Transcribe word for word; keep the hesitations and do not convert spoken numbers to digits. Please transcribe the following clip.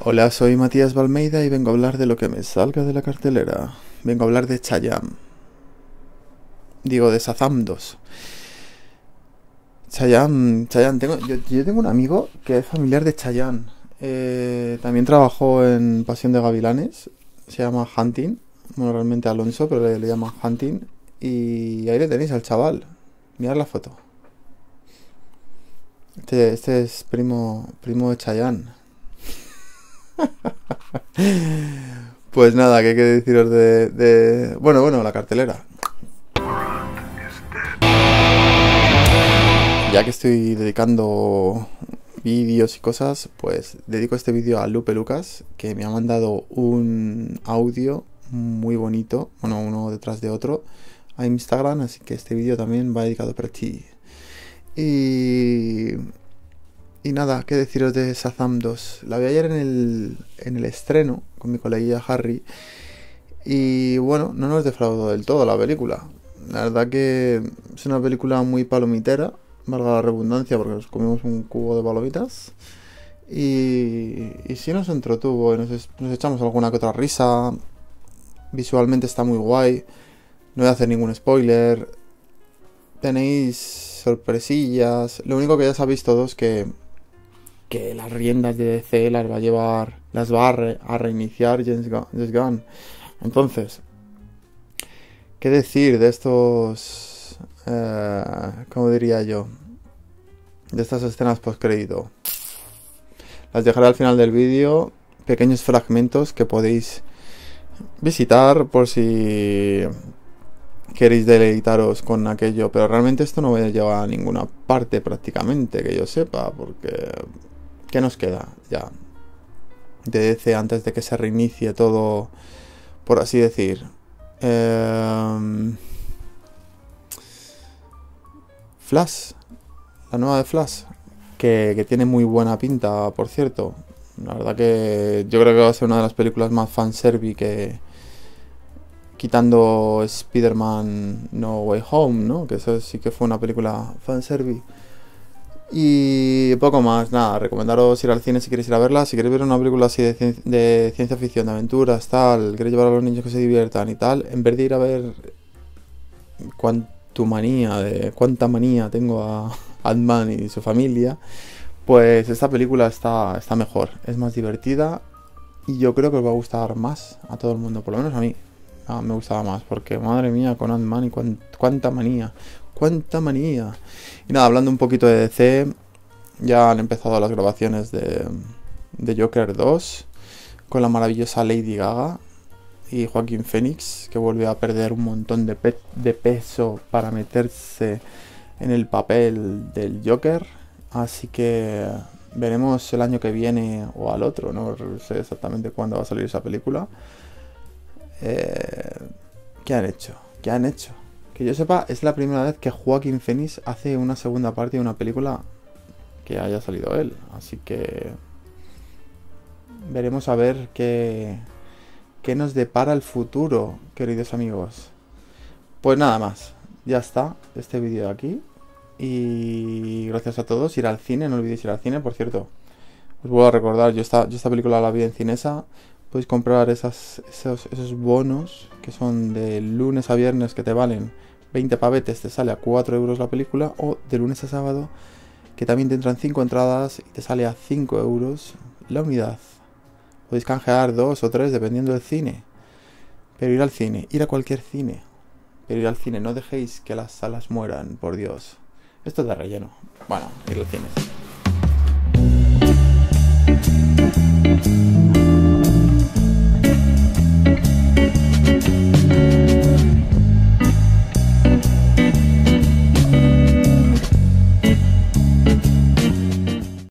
Hola, soy Matías Balmeida y vengo a hablar de lo que me salga de la cartelera. Vengo a hablar de Chayanne. Digo, de Shazam dos. Chayanne, Chayanne, tengo, yo, yo tengo un amigo que es familiar de Chayanne. Eh, también trabajó en Pasión de Gavilanes. Se llama Hunting. Bueno, realmente Alonso, pero le, le llaman Hunting. Y ahí le tenéis al chaval. Mirad la foto. Este, este es primo, primo de Chayanne. Pues nada, ¿qué hay que deciros de, de... Bueno, bueno, la cartelera. Ya que estoy dedicando vídeos y cosas, pues dedico este vídeo a Lupe Lucas, que me ha mandado un audio muy bonito, bueno, uno detrás de otro, a Instagram, así que este vídeo también va dedicado para ti. Y... Y nada, qué deciros de Shazam dos. La vi ayer en el, en el estreno con mi coleguilla Harry. Y bueno, no nos defraudó del todo la película. La verdad que es una película muy palomitera, valga la redundancia, porque nos comimos un cubo de palomitas. Y, y sí nos entretuvo y nos, nos echamos alguna que otra risa. Visualmente está muy guay. No voy a hacer ningún spoiler. Tenéis sorpresillas. Lo único que ya sabéis todos que... que las riendas de D C las va a llevar, las va a, re, a reiniciar James Gunn, James Gunn. Entonces, ¿qué decir de estos, eh, cómo diría yo, de estas escenas post crédito? Las dejaré al final del vídeo, pequeños fragmentos que podéis visitar por si queréis deleitaros con aquello, pero realmente esto no va a llevar a ninguna parte prácticamente que yo sepa, porque ¿qué nos queda ya de D C antes de que se reinicie todo, por así decir? Eh... Flash, la nueva de Flash, que, que tiene muy buena pinta, por cierto. La verdad que yo creo que va a ser una de las películas más fanservice que... quitando Spider-Man No Way Home, ¿no? Que eso sí que fue una película fanservice. Y poco más, nada, recomendaros ir al cine si queréis ir a verla. Si queréis ver una película así de, cien de ciencia ficción, de aventuras, tal, queréis llevar a los niños que se diviertan y tal, en vez de ir a ver Quantumania, de cuánta manía tengo a Ant-Man y su familia, pues esta película está, está mejor, es más divertida y yo creo que os va a gustar más a todo el mundo, por lo menos a mí. Ah, me gustaba más, porque madre mía, con Ant-Man y cuan, cuánta manía, cuánta manía. Y nada, hablando un poquito de D C, ya han empezado las grabaciones de, de Joker dos, con la maravillosa Lady Gaga y Joaquín Phoenix, que vuelve a perder un montón de, pe de peso para meterse en el papel del Joker. Así que veremos el año que viene o al otro, no sé exactamente cuándo va a salir esa película. Eh, ¿Qué han hecho? ¿Qué han hecho? Que yo sepa, es la primera vez que Joaquín Phoenix hace una segunda parte de una película que haya salido él. Así que veremos a ver qué, qué nos depara el futuro, queridos amigos. Pues nada más, ya está este vídeo de aquí. Y gracias a todos, ir al cine, no olvidéis ir al cine, por cierto. Os vuelvo a recordar, yo esta, yo esta película la vi en Cinesa. Podéis comprar esas, esos, esos bonos que son de lunes a viernes que te valen veinte pavetes, te sale a cuatro euros la película, o de lunes a sábado que también te entran cinco entradas y te sale a cinco euros la unidad. Podéis canjear dos o tres dependiendo del cine. Pero ir al cine, ir a cualquier cine. Pero ir al cine, no dejéis que las salas mueran, por Dios. Esto es de relleno. Bueno, ir al cine.